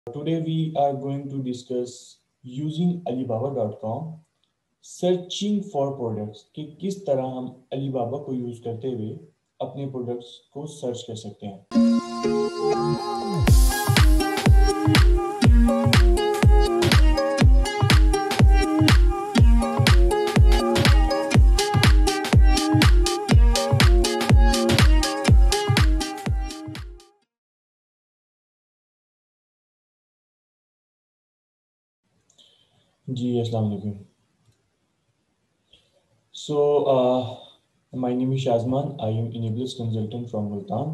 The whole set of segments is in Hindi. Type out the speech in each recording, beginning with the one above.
Today we are going to discuss using Alibaba.com searching for products कि किस तरह हम अलीबाबा को यूज करते हुए अपने प्रोडक्ट्स को सर्च कर सकते हैं। जी अस्सलाम वालेकुम। So, my name is Shazman. I am Enablers Consultant from Multan.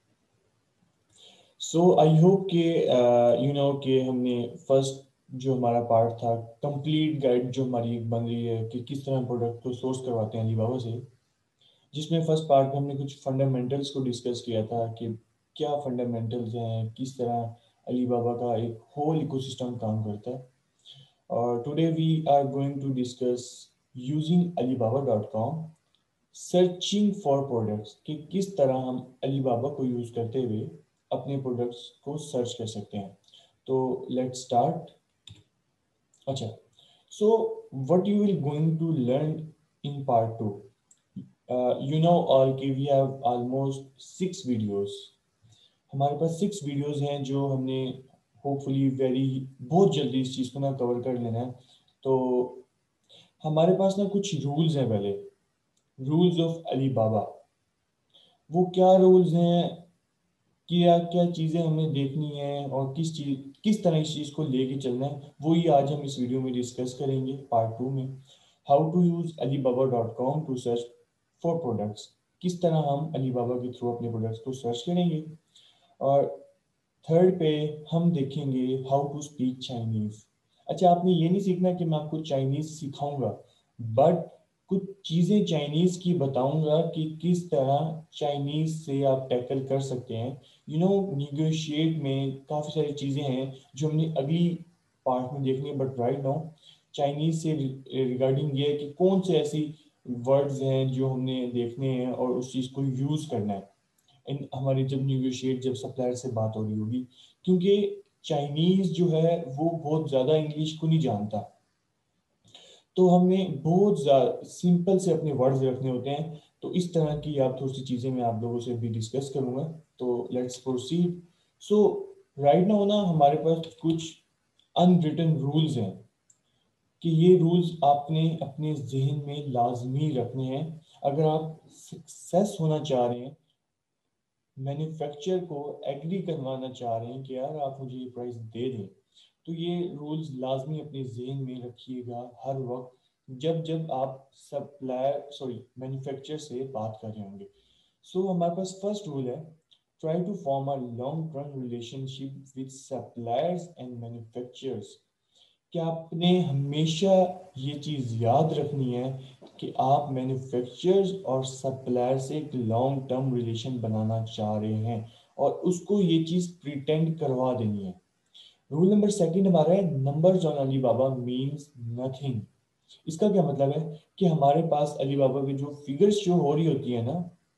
So, I hope कि कि हमने फर्स्ट जो हमारा पार्ट था कंप्लीट गाइड जो हमारी एक बन रही है कि किस तरह हम प्रोडक्ट को सोर्स करवाते हैं अलीबाबा से, जिसमें फर्स्ट पार्ट में हमने कुछ फंडामेंटल्स को डिस्कस किया था कि क्या फंडामेंटल्स हैं, किस तरह अलीबाबा का एक होल इकोसिस्टम काम करता है। और today we are going to discuss using alibaba.com searching for products कि किस तरह हम अलीबाबा को यूज करते हुए अपने प्रोडक्ट्स को सर्च कर सकते हैं। तो लेट्स स्टार्ट। अच्छा, so what you will going to learn in part two, you know all कि we have almost 6 वीडियोस। हमारे पास 6 वीडियोस हैं जो हमने होपफुली बहुत जल्दी इस चीज़ को ना कवर कर लेना है। तो हमारे पास ना कुछ रूल्स हैं, पहले रूल्स ऑफ अलीबाबा। वो क्या रूल्स हैं, क्या क्या चीज़ें हमें देखनी है और किस तरह इस चीज़ को लेके चलना है, वो ही आज हम इस वीडियो में डिस्कस करेंगे पार्ट 2 में। How to use alibaba.com to search for products, किस तरह हम अलीबाबा के थ्रू अपने प्रोडक्ट्स को सर्च करेंगे। और थर्ड पे हम देखेंगे हाउ टू स्पीक चाइनीज। अच्छा, आपने ये नहीं सीखना कि मैं आपको चाइनीज सिखाऊंगा, बट कुछ चीज़ें चाइनीज की बताऊंगा कि किस तरह चाइनीज से आप टैकल कर सकते हैं। निगोशिएट में काफ़ी सारी चीज़ें हैं जो हमने अगली पार्ट में देखनी है, बट राइट नाउ चाइनीज से रिगार्डिंग ये है कि कौन से ऐसी वर्ड्स हैं जो हमने देखने हैं और उस चीज़ को यूज़ करना है इन हमारी जब निगोशिएट जब सप्लायर से बात हो रही होगी। क्योंकि चाइनीज जो है वो बहुत ज़्यादा इंग्लिश को नहीं जानता, तो हमें बहुत ज़्यादा सिंपल से अपने वर्ड्स रखने होते हैं। तो इस तरह की आप थोड़ी सी चीज़ें मैं आप लोगों से भी डिस्कस करूंगा। तो let's proceed. So right now ना हमारे पास कुछ अनरिटन रूल्स हैं कि ये रूल्स आपने अपने जहन में लाजमी रखने हैं अगर आप सक्सेस होना चाह रहे हैं, मैन्युफैक्चर को एग्री करवाना चाह रहे हैं कि यार आप मुझे ये प्राइस दे दें। तो ये रूल्स लाजमी अपने जहन में रखिएगा हर वक्त जब जब आप सप्लायर मैन्युफैक्चर से बात कर रहे होंगे। सो हमारे पास फर्स्ट रूल है, try to form a long term relationship with suppliers and manufacturers. कि आपने हमेशा ये चीज़ याद रखनी है कि आप मैन्युफैक्चरर्स और सप्लायर से एक लॉन्ग टर्म रिलेशन बनाना चाह रहे हैं और उसको ये चीज़ प्रिटेंड करवा देनी है। रूल नंबर सेकंड हमारा है, numbers on Alibaba means nothing. इसका क्या मतलब है कि हमारे पास अलीबाबा पे जो फिगर्स शो हो रही होती है ना,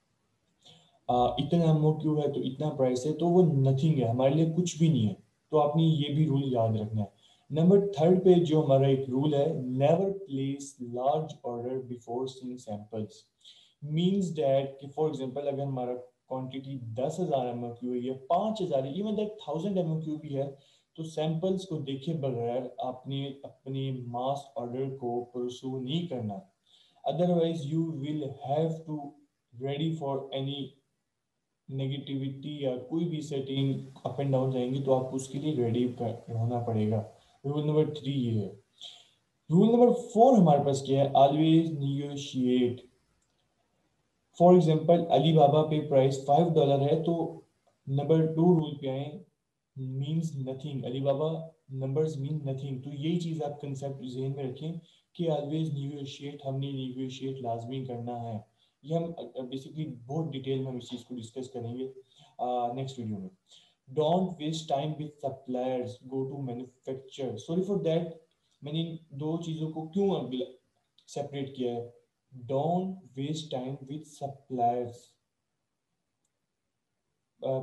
इतना एमओक्यू है तो इतना प्राइस है, तो वो नथिंग है, हमारे लिए कुछ भी नहीं है। तो आपने ये भी रूल याद रखना है। नंबर थर्ड पे जो हमारा एक रूल है, never place large order before seeing samples. Means that कि फॉर एग्जांपल अगर हमारा क्वांटिटी 10,000 एमओक्यू है या 5,000 है, इवन दैट 1000 एमओक्यू भी है, तो सैंपल्स को देखे बगैर आपने अपने मास ऑर्डर को परसू नहीं करना। Otherwise you will have to ready for any negativity या कोई भी सेटिंग अप एंड डाउन जाएंगे, तो आपको उसके लिए रेडी होना पड़ेगा। रूल नंबर 3 ये है। रूल नंबर 4 हमारे पास क्या है, always negotiate. For example Alibaba पे प्राइस $5 है, तो नंबर 2 रूल पे आए, means nothing. Alibaba numbers mean nothing. तो यही चीज आप कंसेप्ट जहन में रखें कि ऑलवेज निगोशिएट, हमने निगोशिएट लाजमी करना है। ये हम बेसिकली बहुत डिटेल में हम इस चीज को डिस्कस करेंगे नेक्स्ट वीडियो में। Don't waste time with suppliers, go to manufacture. Sorry for that, मैंने इन दो चीजों को क्यों सेपरेट किया है। Don't waste time with suppliers,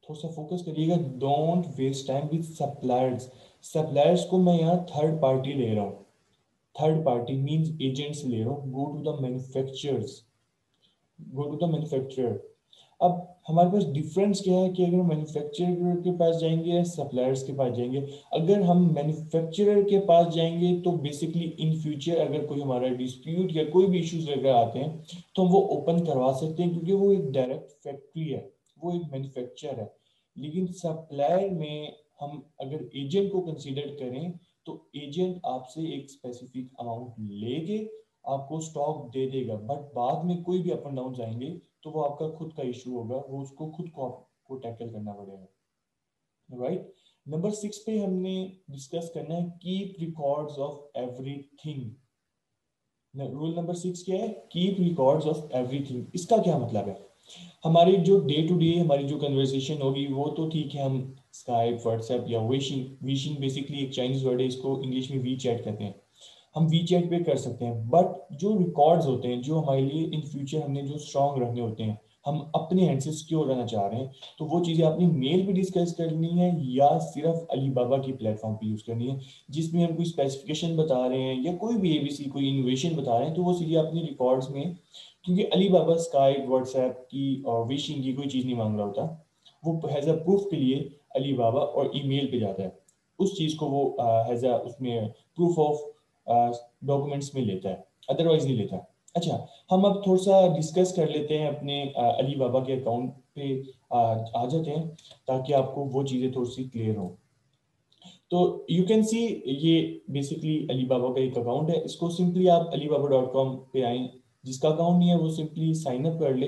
थोड़ा सा फोकस करिएगा, don't waste time with suppliers. Suppliers को मैं यहाँ थर्ड पार्टी ले रहा हूँ, थर्ड पार्टी मींस एजेंट्स ले रहा हूँ। Go to the manufacturers, go to the manufacturer. अब हमारे पास डिफरेंस क्या है कि अगर हम मैन्युफैक्चरर के पास जाएंगे या सप्लायर्स के पास जाएंगे। अगर हम मैन्युफैक्चरर के पास जाएंगे तो बेसिकली इन फ्यूचर अगर कोई हमारा डिस्प्यूट या कोई भी इश्यूज वगैरह आते हैं तो हम वो ओपन करवा सकते हैं, क्योंकि वो एक डायरेक्ट फैक्ट्री है, वो एक मैन्युफैक्चर है। लेकिन सप्लायर में हम अगर एजेंट को कंसीडर करें तो एजेंट आपसे एक स्पेसिफिक अमाउंट लेके आपको स्टॉक दे देगा, बट बाद में कोई भी अप एंड डाउन आएंगे तो वो आपका खुद का इशू होगा, वो उसको खुद को आपको टैकल करना पड़ेगा। राइट। नंबर 6 पे हमने डिस्कस करना है keep records of everything. Rule number 6 क्या है? Keep records of everything. इसका क्या मतलब है? हमारी जो डे टू डे हमारी जो कन्वर्सेशन होगी वो तो ठीक है, हम स्काइप व्हाट्सएप या विशिंग, विशिंग बेसिकली एक चाइनीज वर्ड है, इसको इंग्लिश में वी चैट कहते हैं, हम वी चैट पे कर सकते हैं। बट जो रिकॉर्ड्स होते हैं जो हमारे लिए इन फ्यूचर हमने जो स्ट्रॉन्ग रखने होते हैं, हम अपने हैंड से सिक्योर रहना चाह रहे हैं, तो वो चीज़ें आपने मेल पे डिस्कस करनी है या सिर्फ अलीबाबा की प्लेटफॉर्म पे यूज़ करनी है, जिसमें हम कोई स्पेसिफिकेशन बता रहे हैं या कोई भी एबीसी कोई इनोवेशन बता रहे हैं, तो वो सीधे अपनी रिकॉर्ड्स में। क्योंकि अलीबाबा स्काइप व्हाट्सएप की और विशिंग की कोई चीज़ नहीं मांग रहा होता, वो हैज़ अ प्रूफ के लिए अलीबाबा और ईमेल पे जाता है, उस चीज़ को वो हैज़ अ उसमें प्रूफ ऑफ डॉक्यूमेंट्स में लेता है, अदरवाइज नहीं लेता। अच्छा, हम अब थोड़ा सा डिस्कस कर लेते हैं अपने अली बाबा के अकाउंट पे आ जाते हैं, ताकि आपको वो चीज़ें थोड़ी सी क्लियर हो। तो यू कैन सी ये बेसिकली अली बाबा का एक अकाउंट है, इसको सिंपली आप alibaba.com पे आए, जिसका अकाउंट नहीं है वो सिंपली साइन अप कर ले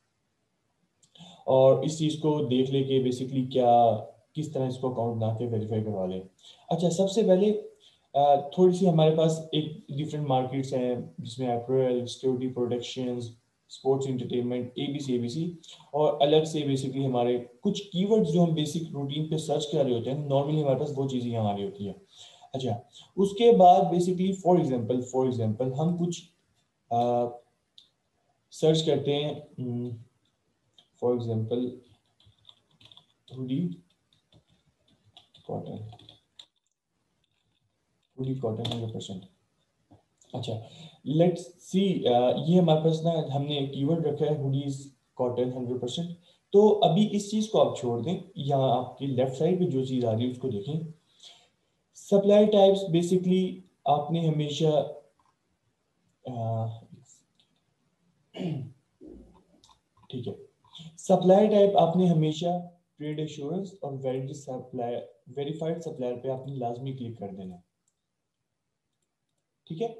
और इस चीज़ को देख ले कि बेसिकली क्या किस तरह इसको अकाउंट बना के वेरीफाई करवा ले। अच्छा, सबसे पहले थोड़ी सी हमारे पास एक डिफरेंट मार्केट्स हैं, जिसमें apparel, security protections, sports entertainment, ABC ABC, और अलग से बेसिकली हमारे कुछ कीवर्ड्स जो हम बेसिक रूटीन पे सर्च कर रहे होते हैं, नॉर्मली हमारे पास वो चीज़ें हमारी होती है। अच्छा, उसके बाद बेसिकली फॉर एग्जांपल हम कुछ सर्च करते हैं, for example hoodie cotton, hoodie cotton 100%। अच्छा, लेट्स सी, ये हमारे पास ना हमने कीवर्ड रखा है हुडीज कॉटन 100%। तो अभी इस चीज को आप छोड़ दें, यहाँ आपकी लेफ्ट साइड पे जो चीज आ रही है उसको देखें। सप्लाई टाइप्स बेसिकली आपने हमेशा ठीक है, सप्लाई टाइप आपने हमेशा ट्रेड एश्योरेंस और वेरीफाइड सप्लायर पे आपने लाजमी क्लिक कर देना है। ठीक है,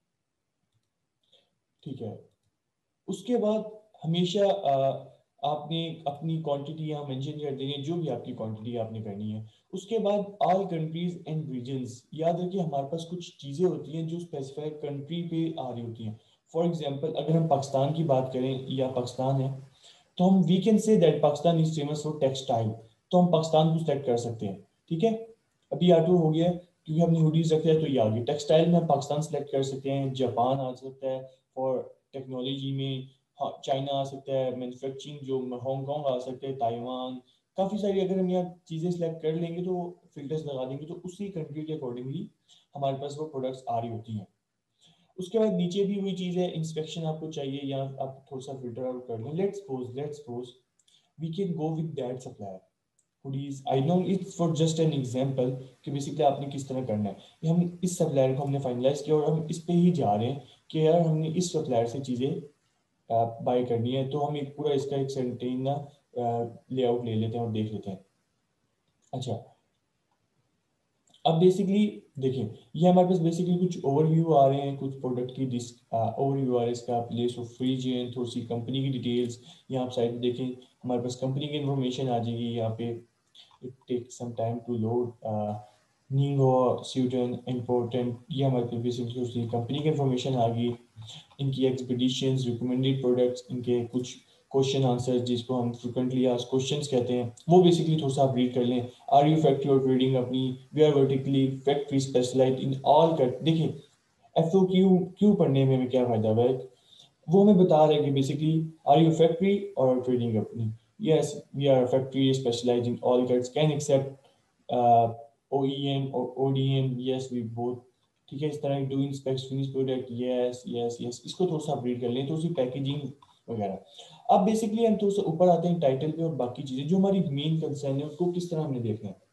ठीक है। उसके बाद हमेशा आपने अपनी क्वांटिटी यहाँ मेंशन कर देनी है, जो भी आपकी क्वांटिटी आपने करनी है। उसके बाद ऑल कंट्रीज एंड रीजन्स, याद रखिए हमारे पास कुछ चीज़ें होती हैं जो स्पेसिफाइड कंट्री पे आ रही होती हैं। फॉर एग्जांपल अगर हम पाकिस्तान की बात करें या पाकिस्तान है, तो हम we can say that Pakistan is famous for textile, तो हम पाकिस्तान को सेलेक्ट कर सकते हैं। ठीक है, अभी ऑटो हो गया है, क्योंकि हमने हुडीज रखे हैं तो ये आ गई। टेक्सटाइल में हम पाकिस्तान सेलेक्ट कर सकते हैं, जापान आ सकता है, फॉर टेक्नोलॉजी में हाँ चाइना आ सकता है, मैन्युफैक्चरिंग जो हांगकॉन्ग आ सकते हैं, ताइवान, काफ़ी सारी अगर हम यहाँ चीज़ें सेलेक्ट कर लेंगे तो फिल्टर्स लगा देंगे तो उसी कंट्री के अकॉर्डिंगली हमारे पास वो प्रोडक्ट्स आ रही होती हैं। उसके बाद नीचे भी वही चीज़ है, इंस्पेक्शन आपको चाहिए या आप थोड़ा सा फिल्टर आउट कर लें। Let's suppose we can go with that supplier hoodies. I know it's for just an example कि बेसिकली आपने किस तरह करना है। ये हम इस सप्लायर को हमने फाइनलाइज किया और हम इस पे ही जा रहे हैं कि यार हमने इस सप्लायर से चीज़ें बाय करनी है, तो हम एक पूरा इसका एक सेंटेन ना लेआउट ले लेते हैं और देख लेते हैं। अच्छा, अब बेसिकली देखिए, ये हमारे पास बेसिकली कुछ ओवरव्यू आ रहे हैं, कुछ प्रोडक्ट की ओवरव्यू आ रहा है, इसका प्लेस ऑफ रीजन, थोड़ी सी कंपनी की डिटेल्स। यहाँ आप साइड देखें, हमारे पास कंपनी की इन्फॉर्मेशन आ जाएगी यहाँ पे। It take some time to load. नींगो स्यूटन इम्पोर्टेंट, ये हमारे पास बेसिकली उसकी कंपनी की इन्फॉर्मेशन आ गई, इनकी एक्सपीडिशंस, रिकमेंडेड प्रोडक्ट्स, इनके कुछ क्वेश्चन आंसर जिसको हम फ्रिक्वेंटली आस्क्ड क्वेश्चंस कहते हैं, वो बेसिकली थोड़ा सा आप रीड कर लें। आर यू फैक्ट्री और ट्रेडिंग अपनी, we are vertically factory specialize in all cut. देखिए एफ ओ क्यू क्यू पढ़ने में क्या फ़ायदा है, वो हमें बता रहे हैं कि बेसिकली आर यू फैक्ट्री और trading company. Yes, we are a factory specialized in all guts, can accept OEM or ODM. Yes, we both. ठीक है, इस तरह doing specs finish product, yes yes yes, इसको थोड़ा सा अपडेट कर लें तो उसकी पैकेजिंग वगैरह। अब बेसिकली हम थोड़ा सा ऊपर आते हैं टाइटल पे, और बाकी चीजें जो हमारी मेन कंसर्न है उसको किस तरह हमने देखना है।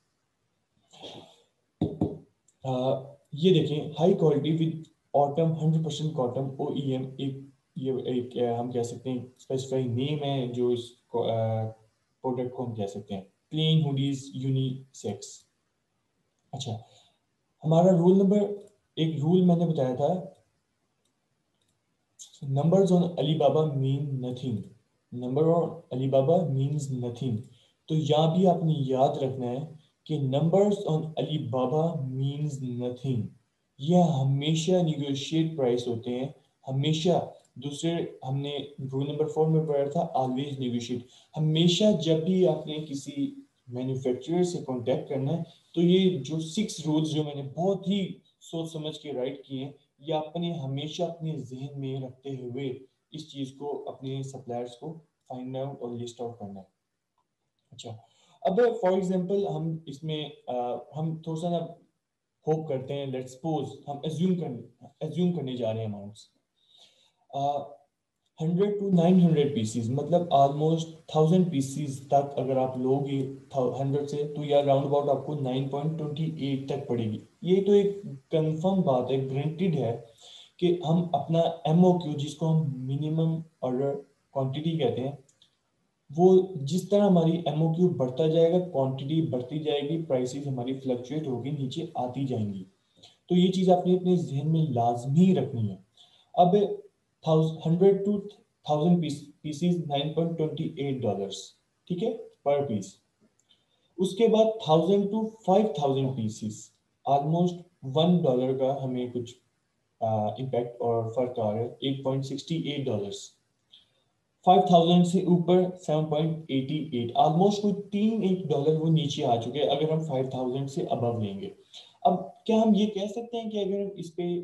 ये देखें, high quality with autumn 100% cotton OEM, एक हम कह सकते हैं स्पेसिफाइड नेम है जो इस प्रोडक्ट को हम कह सकते हैं। Clean hoodies unisex. अच्छा, हमारा रूल नंबर, एक रूल मैंने बताया था, numbers on Alibaba mean nothing, number on Alibaba means nothing। तो यहाँ भी आपने याद रखना है कि numbers on Alibaba means nothing, यह हमेशा निगोशिएट प्राइस होते हैं, हमेशा। दूसरे हमने रूल नंबर 4 में पढ़ा था, ऑलवेज निगोशिएट। हमेशा जब भी आपने किसी मैन्युफैक्चरर से कांटेक्ट करना है, तो ये जो 6 रूल्स जो मैंने बहुत ही सोच समझ के राइट किए हैं, ये आपने हमेशा अपने जहन में रखते हुए इस चीज को, अपने सप्लायर्स को फाइंड आउट और लिस्ट आउट करना है। अच्छा, अब फॉर एग्जांपल हम इसमें हम थोड़ा सा ना होप करते हैं, लेट्स सपोज हम एज्यूम करने जा रहे हैं अमाउंट्स 100 to 900 पीसीज, मतलब ऑलमोस्ट 1000 पीसीज तक अगर आप लोगे 100 से, तो या राउंड अबाउट आपको 9.28 तक पड़ेगी। ये तो एक कंफर्म बात है, ग्रांटेड है कि हम अपना MOQ, जिसको हम मिनिमम ऑर्डर क्वांटिटी कहते हैं, वो जिस तरह हमारी MOQ बढ़ता जाएगा, क्वांटिटी बढ़ती जाएगी, प्राइसेस हमारी फ्लक्चुएट होगी, नीचे आती जाएंगी। तो ये चीज आपने अपने जहन में लाजमी रखनी है। अब 100 to 1000 पीसीज $9.28, ठीक है, पर पीस। उसके बाद 1000 to 5000 पीसीज, ऑलमोस्ट $1 का हमें कुछ इम्पैक्ट और फर्क आ रहा है, $8.68। 5000 से ऊपर 7.88, ऑलमोस्ट कोई $3 वो नीचे आ चुके हैं अगर हम 5000 से अबव लेंगे। अब क्या हम ये कह सकते हैं कि अगर हम इस पे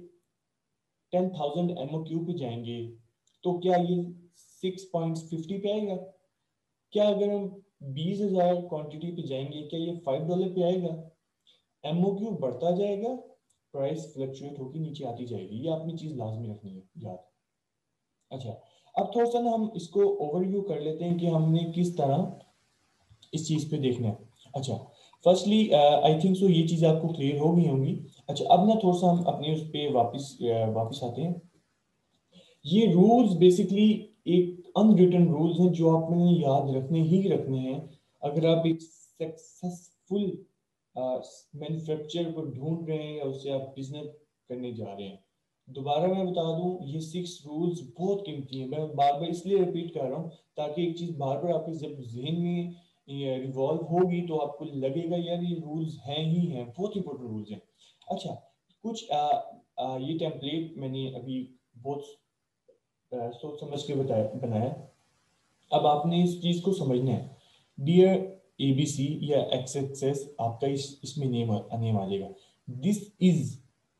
10,000 MOQ पे जाएंगे तो क्या ये 6.50 पे आएगा? क्या अगर हम 20,000 क्वांटिटी पे जाएंगे क्या ये $5 पे आएगा? MOQ बढ़ता जाएगा, प्राइस फ्लक्चुएट होकर नीचे आती जाएगी, ये आपने चीज लाजमी रखनी है याद। अच्छा, अब थोड़ा सा ना हम इसको ओवरव्यू कर लेते हैं कि हमने किस तरह इस चीज पे देखना है। अच्छा, फर्स्टली आई थिंक सो ये चीज आपको क्लियर हो गई होंगी। अच्छा, अब ना थोड़ा सा हम अपने उस पे वापस आते हैं। ये रूल्स बेसिकली एक अनरिटन रूल्स हैं जो आपने याद रखने ही रखने हैं अगर आप एक सक्सेसफुल मैन्युफैक्चर को ढूंढ रहे हैं या उससे आप बिजनेस करने जा रहे हैं। दोबारा मैं बता दूं, ये 6 रूल्स बहुत कीमती हैं। मैं बार बार इसलिए रिपीट कर रहा हूँ ताकि एक चीज बार बार आपके जब जहन में रिवॉल्व होगी तो आपको लगेगा यार ये रूल्स हैं ही हैं, बहुत इंपॉर्टेंट रूल्स हैं। अच्छा, कुछ ये टेम्पलेट मैंने अभी बहुत सोच समझ के बनाया। अब आपने इस चीज को समझना है। डियर ABC या XXS, आपका इसमें नेम आ जाएगा। दिस इज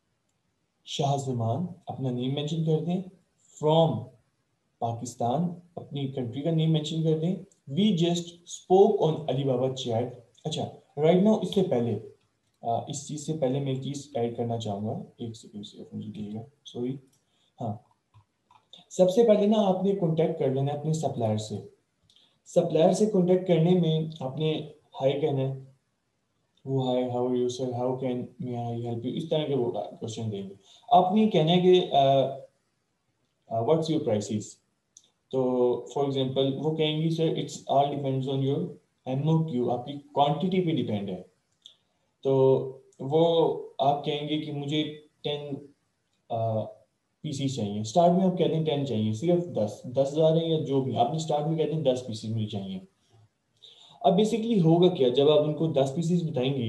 शाहजमान, अपना नेम मेंशन कर दें। फ्रॉम पाकिस्तान, अपनी कंट्री का नेम मेंशन कर दें। We just spoke on Alibaba chat. अच्छा, राइट नाउ इससे पहले इस चीज से पहले मैं एक चीज ऐड करना चाहूंगा, एक सेकंड मुझे दीजिएगा, सॉरी। हाँ, सबसे पहले ना आपने कांटेक्ट कर लेना है अपने सप्लायर से। सप्लायर से कांटेक्ट करने में आपने हाय कहना है, वो hi, how are you sir, how can may I help you, इस तरह के वो क्वेश्चन देंगे। आपने कहना है कि व्हाट्स योर प्राइसेस। तो फॉर एग्जांपल वो कहेंगी sir it's all depends on your MOQ, आपकी क्वांटिटी पे डिपेंड है। तो वो आप कहेंगे कि मुझे 10 पीसीस चाहिए। स्टार्ट में आप कहते हैं 10 चाहिए, सिर्फ 10,000 है या जो भी, आपने स्टार्ट में कहते हैं 10 पीसीस मुझे चाहिए। अब बेसिकली होगा क्या, जब आप उनको 10 पीसीस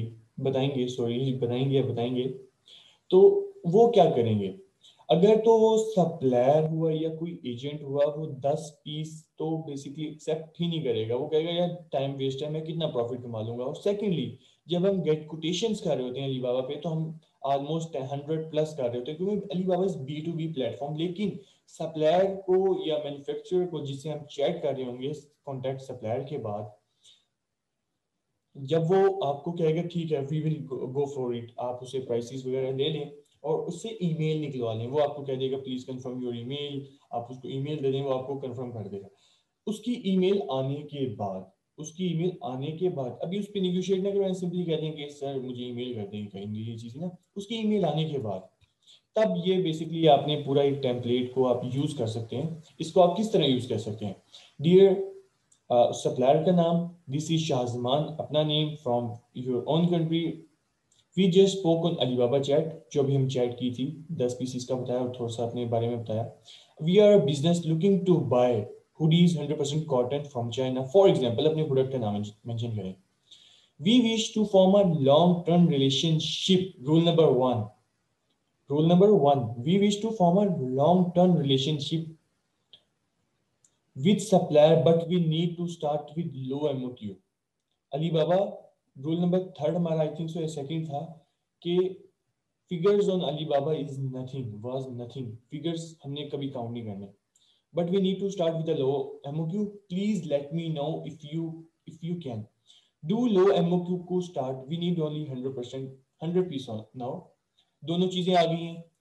बताएंगे तो वो क्या करेंगे? अगर तो वो सप्लायर हुआ या कोई एजेंट हुआ, वो 10 पीस तो बेसिकली एक्सेप्ट ही नहीं करेगा। वो कहेगा यार टाइम वेस्ट है, मैं कितना प्रॉफिट कमा लूंगा। और सेकेंडली, जब हम गेट कोटेशंस कर रहे होते हैं अलीबाबा पे, तो हम ऑलमोस्ट 100 प्लस कर रहे होते हैं, क्योंकि अलीबाबा इज B2B प्लेटफॉर्म। लेकिन सप्लायर को या मैन्युफैक्चरर को जिससे हम चैट कर रहे होंगे कॉन्टैक्ट सप्लायर के बाद, जब वो आपको कहेगा ठीक है we will go for it, आप उसे प्राइसेस वगैरह ले लें और उससे ईमेल निकलवा लें। वो आपको कह देगा प्लीज कंफर्म योर ईमेल, आप उसको ईमेल दे दें, वो आपको कंफर्म कर देगा। उसकी ईमेल आने के बाद, अभी उस पर निगोशिएट ना करें, सिंपली कह दें कि सर मुझे ईमेल कर दें, कहेंगे ये चीज़ ना। उसकी ईमेल आने के बाद तब ये बेसिकली आपने पूरा एक टेम्पलेट को आप यूज़ कर सकते हैं। इसको आप किस तरह यूज़ कर सकते हैं? डियर सप्लायर का नाम, दिस इज शाहजमान, अपना name from your own country, we just spoke on Alibaba chat, जो भी हम चैट की थी 10 पीसीस का बताया और थोड़ा सा अपने बारे में बताया। We are a business looking to buy hoodies 100% cotton from China, for example अपने प्रोडक्ट का नाम मेंशन करें। We wish to form a long term relationship, rule number one, we wish to form a long term relationship with supplier, but we need to start with low MOQ। Alibaba rule number third हमारा, आई थिंक सो सेकंड था, कि figures on Alibaba is nothing, was nothing, figures हमने कभी काउंट नहीं करने, but we need to start with low MOQ, please let me know if you can do low MOQ को start, we need only 100%, 100 piece now. दोनों चीजें आ गई हैं।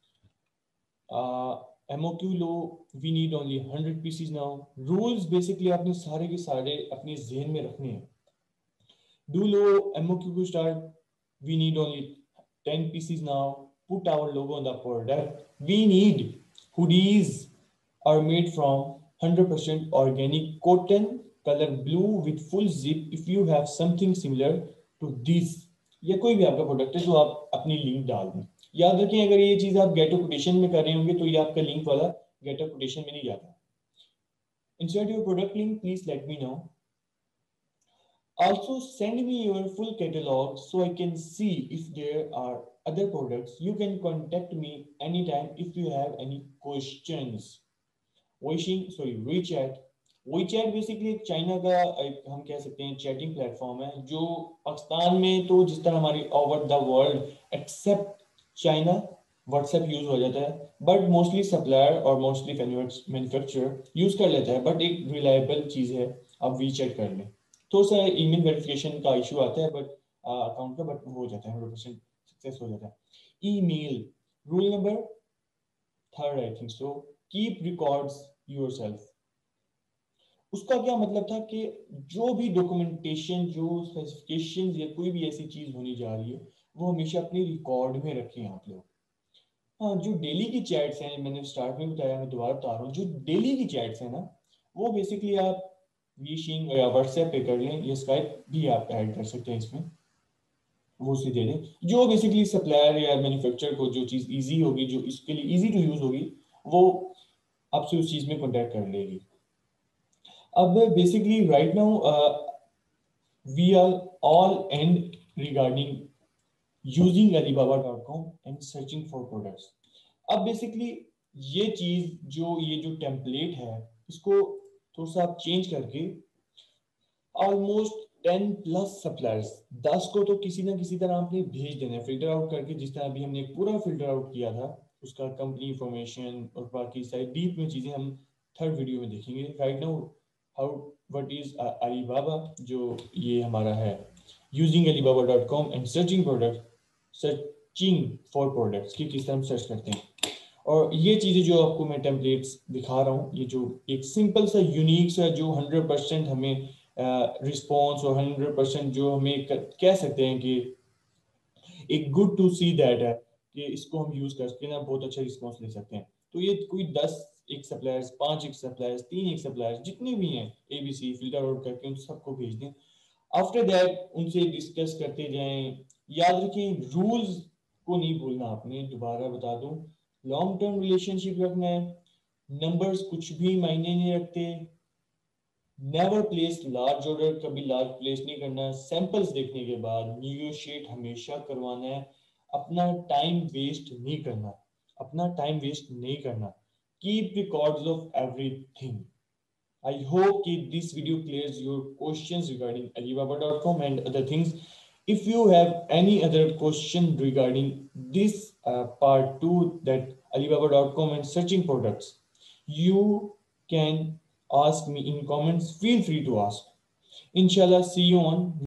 MOQ low, we need only 100 pieces now. Rules basically आपने सारे के सारे अपने जहन में रखने हैं। Do low MOQ start. We need only 10 pieces now. Put our logo on the product. We need hoodies are made from 100% organic cotton, color blue with full zip. If you have something similar to this, या कोई भी आपका प्रोडक्ट है तो आप अपनी लिंक डाल दें। याद रखें अगर ये चीज आप गेटो कोटेशन में कर रहे होंगे तो ये आपका लिंक वाला गेटो कोटेशन में नहीं जाता। Insert your product link, please let me know. Also send me your full catalog so I can see if there are other products. You can contact me anytime if you have any questions. WeChat। WeChat basically China का एक हम कह सकते हैं चैटिंग प्लेटफॉर्म है, जो पाकिस्तान में तो जिस तरह हमारी over the world except China WhatsApp use हो जाता है, बट मोस्टली सप्लायर और मोस्टली मैन्युफैक्चरर यूज कर लेता है, बट एक रिलायबल चीज है। आप WeChat कर लें, थोड़ा सा ईमेल वेरिफिकेशन का इशू आता है बट अकाउंट का, बट हो जाता है 100% सक्सेस हो जाता है। Email rule number third I think so, keep records yourself. उसका क्या मतलब था कि जो भी डॉक्यूमेंटेशन, जो स्पेसिफिकेशन या कोई भी ऐसी चीज होने जा रही है वो हमेशा अपने रिकॉर्ड में रखें आप लोग। हाँ, जो डेली की चैट्स हैं, मैंने स्टार्ट में बताया, मैं दोबारा बता रहा हूँ, जो डेली की चैट्स हैं ना, वो बेसिकली आप विशिंग या व्हाट्सएप पे कर लें, या स्काइप भी आप ऐड कर सकते हैं इसमें, वो उसे दे दें। जो बेसिकली सप्लायर या मैन्युफैक्चरर को जो चीज़ इजी होगी, जो इसके लिए इजी टू यूज होगी, वो आपसे उस चीज़ में कॉन्टैक्ट कर लेगी। अब basically right now we are all and regarding using alibaba.com and searching for products. अब बेसिकली ये चीज जो टेम्पलेट है, इसको थोड़ा सा आप चेंज करके ऑलमोस्ट 10 प्लस सप्लायर्स, 10 को तो किसी ना किसी तरह आपने भेज देना है, फिल्टर आउट करके, जिस तरह अभी हमने पूरा फिल्टर आउट किया था उसका कंपनी इंफॉर्मेशन और बाकी सारी डीप में चीजें हम थर्ड वीडियो में देखेंगे। Right now how what is Alibaba, जो ये हमारा है using alibaba.com and searching for products की किस तरह हम सर्च करते हैं। और ये चीज़ें जो आपको मैं टेम्पलेट्स दिखा रहा हूँ, ये जो एक सिंपल सा यूनिक सा जो 100% हमें रिस्पॉन्स और 100% जो हमें कह सकते हैं कि एक गुड टू सी दैट है कि इसको हम यूज़ करके ना बहुत अच्छा रिस्पॉन्स ले सकते हैं। तो ये कोई 10 एक सप्लायर्स, 5 एक सप्लायर्स, 3 एक सप्लायर्स, जितने भी हैं ABC फिल्टर आउट करके उन सबको भेज दें। आफ्टर दैट उनसे डिस्कस करते जाएं। याद रखें रूल्स को नहीं भूलना आपने, दोबारा बता दूं, लॉन्ग टर्म रिलेशनशिप रखना है, नंबर्स कुछ भी मायने नहीं रखते, नेवर प्लेस लार्ज ऑर्डर, कभी लार्ज प्लेस नहीं करना, सैंपल्स देखने के बाद निगोशिएट हमेशा करवाना है, अपना टाइम वेस्ट नहीं करना, keep records of everything. I hope that this video clears your questions regarding alibaba.com and other things. If you have any other question regarding this part 2, that Alibaba.com and searching products, you can ask me in comments. Feel free to ask. Inshallah, see you on